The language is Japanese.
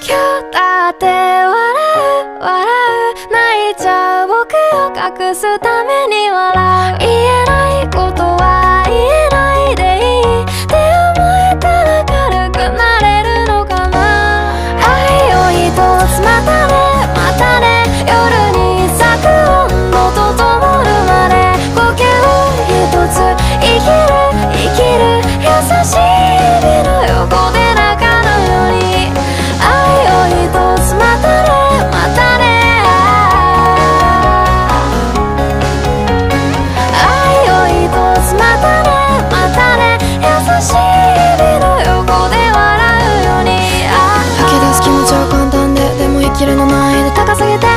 今日だって笑う笑う、泣いちゃう僕を隠すために笑う。言えないことは言えないでいいって思えたら軽くなれるのかな。愛を一つまたねまたね、夜に咲く温度と灯るまで呼吸一つ生きる生きる、優しい指の横で泣かぬように。愛を一つまたねまたね、愛を一つまたねまたね、優しい指の横で笑うように。吐き出す気持ちは簡単で、でも生きるの難易度高すぎて